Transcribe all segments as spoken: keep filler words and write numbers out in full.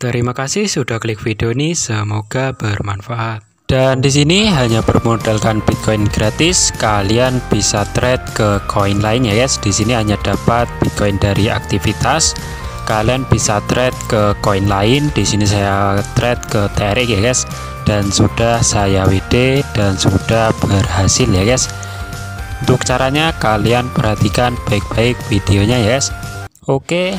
Terima kasih sudah klik video ini, semoga bermanfaat. Dan di sini hanya bermodalkan Bitcoin gratis, kalian bisa trade ke koin lain ya guys. Di sini hanya dapat Bitcoin dari aktivitas. Kalian bisa trade ke koin lain. Di sini saya trade ke T R X ya guys, dan sudah saya W D dan sudah berhasil ya guys. Untuk caranya kalian perhatikan baik-baik videonya ya guys. Oke.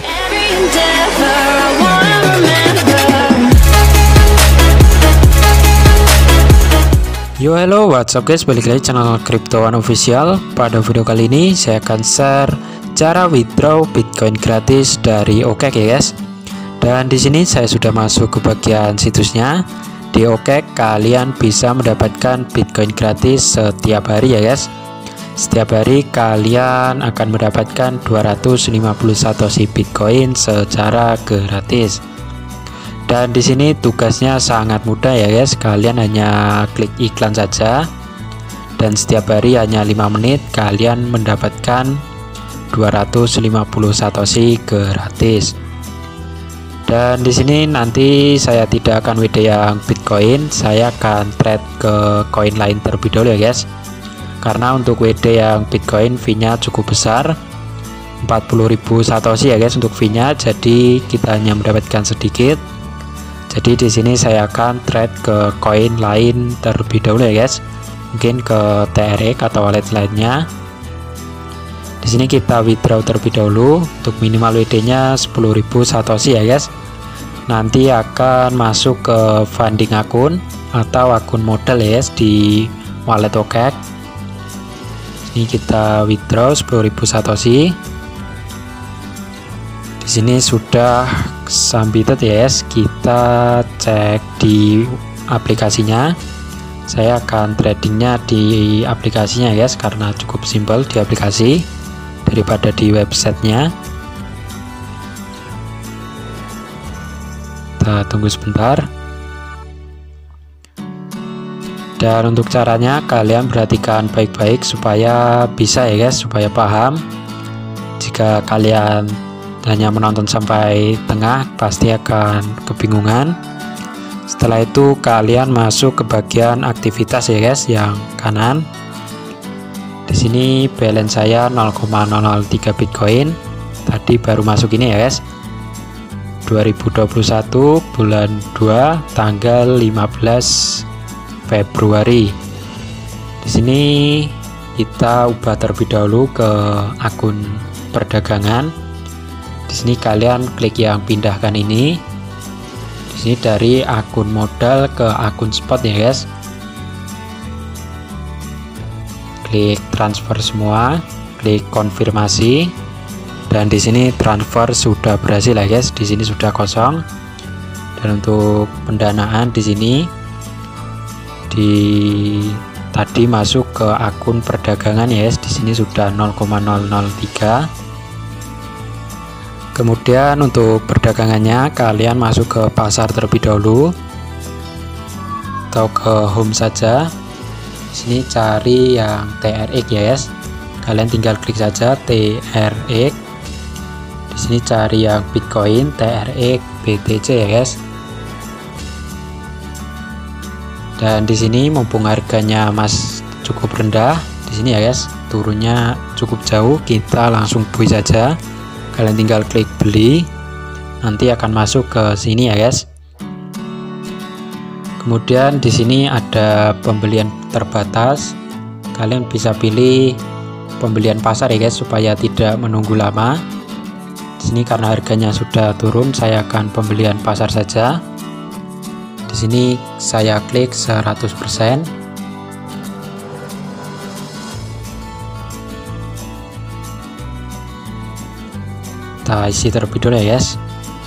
Yo hello, what's up guys, balik lagi channel Crypto One Official. Pada video kali ini saya akan share cara withdraw Bitcoin gratis dari O K X ya guys. Dan di sini saya sudah masuk ke bagian situsnya. Di O K X kalian bisa mendapatkan Bitcoin gratis setiap hari ya guys. Setiap hari kalian akan mendapatkan dua ratus lima puluh satoshi Bitcoin secara gratis. Dan di sini tugasnya sangat mudah ya guys. Kalian hanya klik iklan saja. Dan setiap hari hanya lima menit kalian mendapatkan dua ratus lima puluh satoshi gratis. Dan di sini nanti saya tidak akan W D yang Bitcoin, saya akan trade ke koin lain terlebih dahulu ya guys. Karena untuk W D yang Bitcoin fee-nya cukup besar, empat puluh ribu satoshi ya guys untuk fee-nya, jadi kita hanya mendapatkan sedikit. Jadi di sini saya akan trade ke koin lain terlebih dahulu ya guys. Mungkin ke T R X atau wallet lainnya. Di sini kita withdraw terlebih dahulu. Untuk minimal W D-nya sepuluh ribu satoshi ya guys. Nanti akan masuk ke funding akun atau akun modal ya guys di wallet O K X. Ini kita withdraw sepuluh ribu satoshi. Di sini sudah submitted ya guys. Kita cek di aplikasinya. Saya akan tradingnya di aplikasinya ya guys, karena cukup simpel di aplikasi daripada di websitenya. Kita tunggu sebentar. Dan untuk caranya kalian perhatikan baik-baik supaya bisa ya guys, supaya paham. Jika kalian hanya menonton sampai tengah pasti akan kebingungan. Setelah itu kalian masuk ke bagian aktivitas ya guys yang kanan. Di sini balance saya nol koma nol nol tiga Bitcoin. Tadi baru masuk ini ya guys. dua ribu dua puluh satu bulan dua tanggal lima belas Februari. Di sini kita ubah terlebih dahulu ke akun perdagangan. Di sini kalian klik yang pindahkan ini. Di sini dari akun modal ke akun spot ya guys. Klik transfer semua, klik konfirmasi. Dan di sini transfer sudah berhasil ya guys. Di sini sudah kosong. Dan untuk pendanaan di sini di tadi masuk ke akun perdagangan ya guys. Di sini sudah nol koma nol nol tiga. Kemudian untuk perdagangannya kalian masuk ke pasar terlebih dahulu atau ke home saja. Di sini cari yang T R X ya guys. Kalian tinggal klik saja T R X. Di sini cari yang Bitcoin T R X B T C ya guys. Dan di sini mumpung harganya mas cukup rendah di sini ya guys, turunnya cukup jauh, kita langsung beli saja. Kalian tinggal klik beli, nanti akan masuk ke sini ya guys. Kemudian di sini ada pembelian terbatas. Kalian bisa pilih pembelian pasar ya guys supaya tidak menunggu lama. Di sini karena harganya sudah turun, saya akan pembelian pasar saja. Di sini saya klik seratus persen. Kita isi terlebih dahulu ya guys.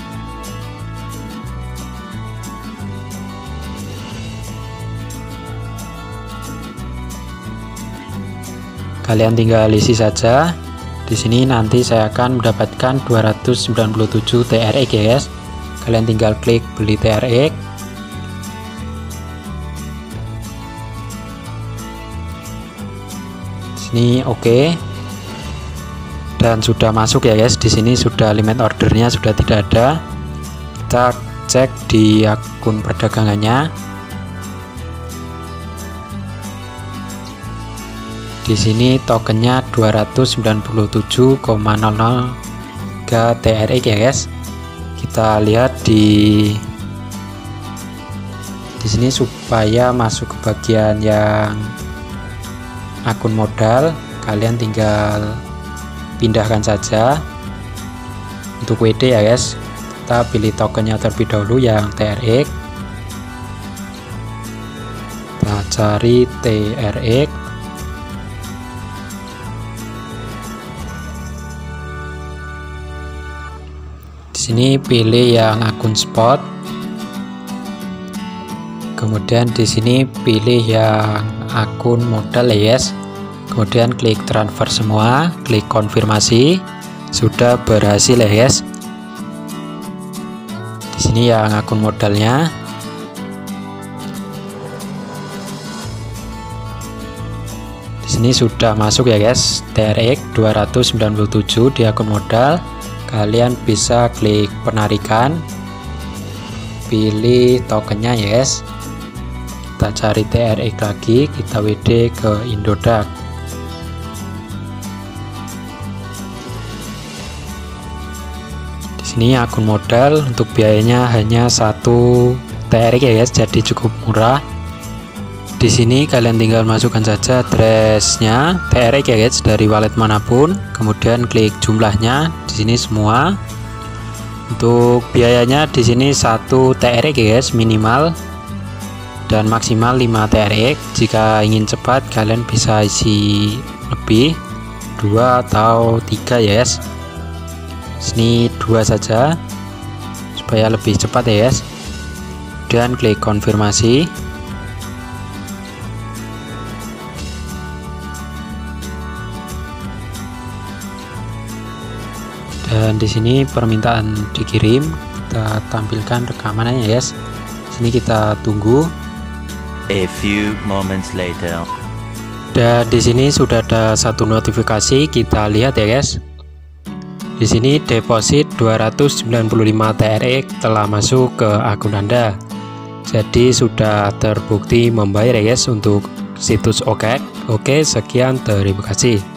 Kalian tinggal isi saja. Di sini nanti saya akan mendapatkan dua ratus sembilan puluh tujuh T R X ya guys. Kalian tinggal klik beli T R X. Sini oke. Okay. Dan sudah masuk ya guys. Di sini sudah limit ordernya sudah tidak ada. Kita cek di akun perdagangannya. Di sini tokennya dua ratus sembilan puluh tujuh koma nol nol tiga T R X ya guys. Kita lihat di di sini supaya masuk ke bagian yang akun modal, kalian tinggal pindahkan saja. Untuk W D ya guys, kita pilih tokennya terlebih dahulu yang T R X. Kita cari T R X. Di sini pilih yang akun spot. Kemudian di sini pilih yang akun modal ya guys. Kemudian klik transfer semua, klik konfirmasi. Sudah berhasil ya guys. Di sini yang akun modalnya. Di sini sudah masuk ya guys, T R X dua ratus sembilan puluh tujuh di akun modal. Kalian bisa klik penarikan, pilih tokennya ya guys. Kita cari T R X lagi, kita W D ke Indodax. Di sini akun modal, untuk biayanya hanya satu T R X ya guys, jadi cukup murah. Di sini kalian tinggal masukkan saja addressnya T R X ya guys dari wallet manapun, kemudian klik jumlahnya di sini semua. Untuk biayanya di sini satu T R X ya guys minimal, dan maksimal lima T R X. Jika ingin cepat kalian bisa isi lebih, dua atau tiga ya guys. Sini dua saja supaya lebih cepat ya guys. Dan klik konfirmasi. Dan di sini permintaan dikirim, kita tampilkan rekamannya ya guys. Sini kita tunggu. A few moments later. Dan di sini sudah ada satu notifikasi, kita lihat ya guys. Di sini deposit dua ratus sembilan puluh lima T R X telah masuk ke akun Anda. Jadi sudah terbukti membayar ya guys untuk situs OKEX. Oke, sekian, terima kasih.